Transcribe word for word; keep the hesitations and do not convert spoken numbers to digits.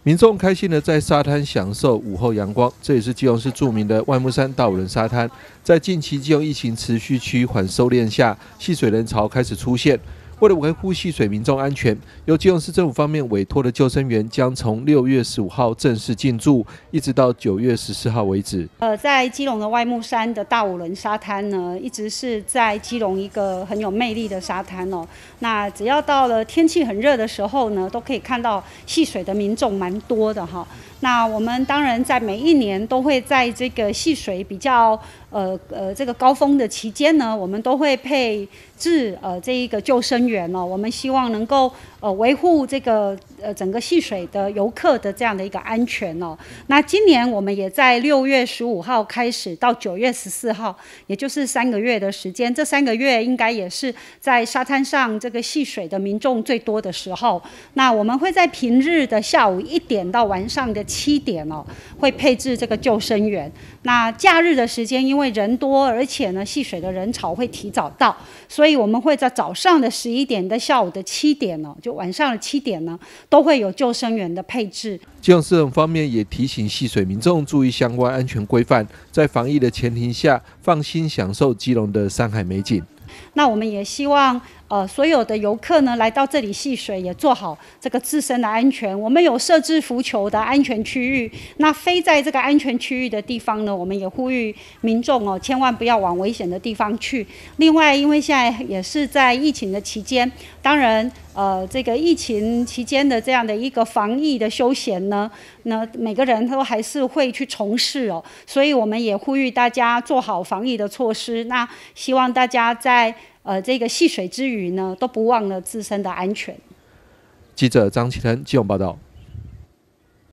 民众开心的在沙滩享受午后阳光，这也是基隆市著名的外木山大武仑沙滩。在近期基隆疫情持续趋缓收敛下，戏水人潮开始出现。为了维护戏水民众安全，由基隆市政府方面委托的救生员将从六月十五号正式进驻，一直到九月十四号为止。 呃，在基隆的外木山的大武仑沙滩呢，一直是在基隆一个很有魅力的沙滩哦。那只要到了天气很热的时候呢，都可以看到戏水的民众蛮多的哈。那我们当然在每一年都会在这个戏水比较呃呃这个高峰的期间呢，我们都会配置呃这一个救生员哦，我们希望能够呃维护这个呃整个戏水的游客的这样的一个安全哦。那今年我们也在六月十五号开始到九月十四号，也就是三个月的时间，这三个月应该也是在沙滩上这个戏水的民众最多的时候。那我们会在平日的下午一点到晚上的七点哦，会配置这个救生员。那假日的时间，因为人多，而且呢戏水的人潮会提早到，所以我们会在早上的十一点到下午的七点哦，就晚上的七点呢，都会有救生员的配置。 基隆市政府方面也提醒戏水民众注意相关安全规范，在防疫的前提下，放心享受基隆的山海美景。 那我们也希望呃所有的游客呢来到这里戏水，也做好这个自身的安全。我们有设置浮球的安全区域，那飞在这个安全区域的地方呢，我们也呼吁民众哦，千万不要往危险的地方去。另外，因为现在也是在疫情的期间，当然呃这个疫情期间的这样的一个防疫的休闲呢，那每个人都还是会去从事哦，所以我们也呼吁大家做好防疫的措施。那希望大家在呃，这个戏水之余呢，都不忘了自身的安全。 记者张启腾基隆报道。